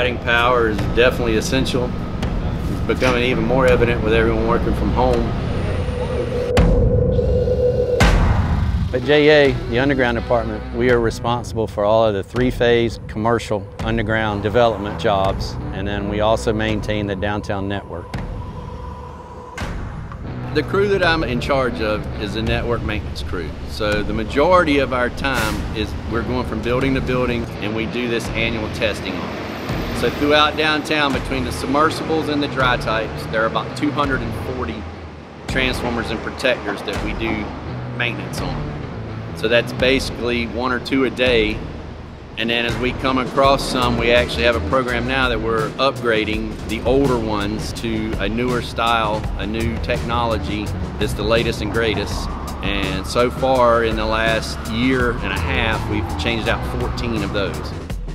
providing power is definitely essential. It's becoming even more evident with everyone working from home. At JEA, the underground department, we are responsible for all of the three-phase commercial underground development jobs, and then we also maintain the downtown network. The crew that I'm in charge of is the network maintenance crew. So the majority of our time is we're going from building to building, and we do this annual testing on it. So throughout downtown, between the submersibles and the dry types, there are about 240 transformers and protectors that we do maintenance on. So that's basically 1 or 2 a day. And then as we come across some, we actually have a program now that we're upgrading the older ones to a newer style, a new technology that's the latest and greatest. And so far in the last year and a half, we've changed out 14 of those.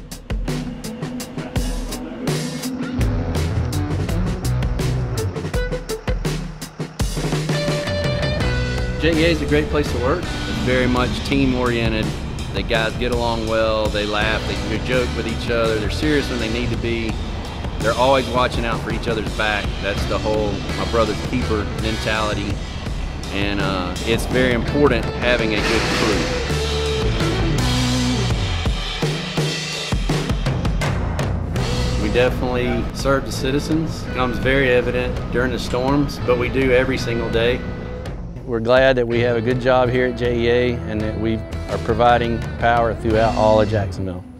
JEA is a great place to work. It's very much team-oriented. The guys get along well, they laugh, they joke with each other, they're serious when they need to be. They're always watching out for each other's back. That's the whole my brother's keeper mentality. And it's very important having a good crew. We definitely serve the citizens. It becomes very evident during the storms, but we do every single day. We're glad that we have a good job here at JEA and that we are providing power throughout all of Jacksonville.